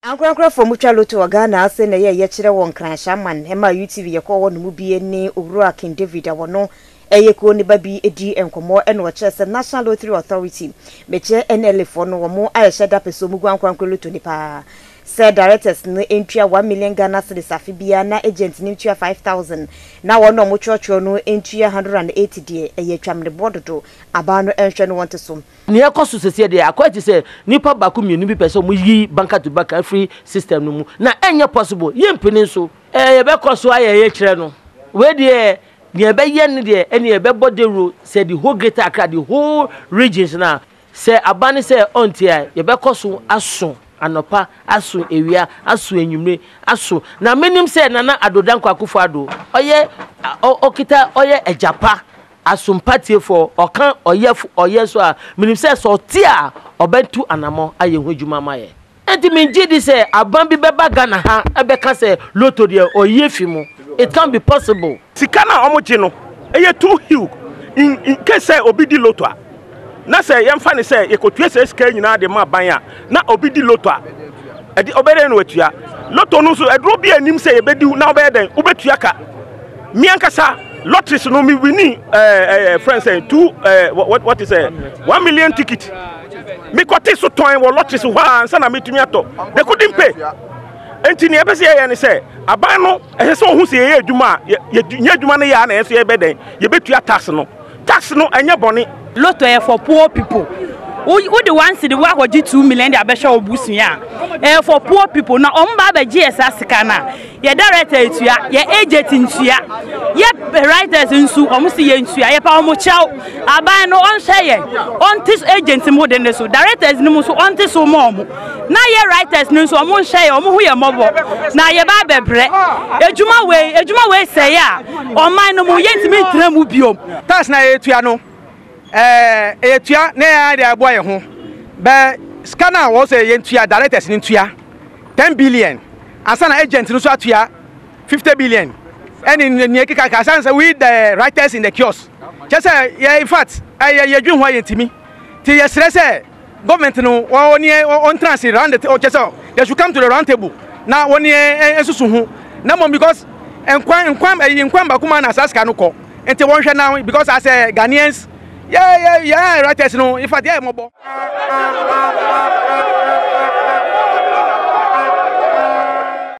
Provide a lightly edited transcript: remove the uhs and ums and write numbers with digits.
Ankra for mucha Lotto Ghana say na ye chire won kran shaman e ma UTV ye ko won mu bi ni Owura King David awono eye ko ni ba bi edi enkomo e no che se National Lottery Authority meche NL for no mo ayesha da peso mu gwankran Lotto ni pa said directors no entria 1 million Ghana cedis afibia na agent ni entria 5000 na wono mo chocho no entria 180 die eye twamde board do aba no enhwe no wonte so ni ekoso sese de akwati se nipa baku mienu bi pese mo yi banka to banka free system no mu na enye possible ye mpini so ye be koso aye ye kire no we de ni ebe ye ne de ene ebe bodero say the whole greater Accra the whole regions na say abani say ontia ye be koso aso anopa aso ewia aso enyumre aso na menim say nana adodanko akufo ado oye okita oye ejapa asumpatie for okan oye so a menim say so tia obentu anamo aye hwedwuma maye enti menji di say aban bi beba Ghana ha ebeka say Lotto de oye fimu it can be possible sikana omoji no eye too huge in case say obi di Lotto a na say yemfa ne say ekotue say ska nyina de ma ban a na obi di Lotto a edi obere no atua Lotto no so edro bi anim say ebedi na obere den obetua ka miankasa lotteries no me winning friends say what is 1 million ticket me kwate so ton wo lotteries ho ansa na metumi ato they couldn't pay enti ne ebese ye ne say aban no ehse so hu say ye adwuma ye adwuma no ya na eso ye beden ye betua tax no anya boni Lotto for poor people. Who the ones the work or 2 million the abesha obusia. For poor people na omba be GHC kana. Ye director etua, ye agent ntua. Ye writers nsu omusi ye ntua. Ye pa omo chaw. Aban no on share. On this agent mo den so directors no so on this so mo. Na ye writers no so omo share omo hu ye mobo. Na ye ba bebre. Ejuma we say ya. O man no mo ye ntimi tra mu biom. Tas na etua no. Etua na ya de aboye ho be scanner wo say yentua directors ni ntua 10 billion asana agent no so atua 50 billion any ni ekika ka say we the writers in the kiosk just say in fact ye dwen ho yentimi ti ye sere say government no woni on trans round the just they should come to the round table na woni ensusu ho na mom because enkwan ba kuma na saska no ko enti won hwe now because as Ghanaians yeah, writers no if I dare mobo.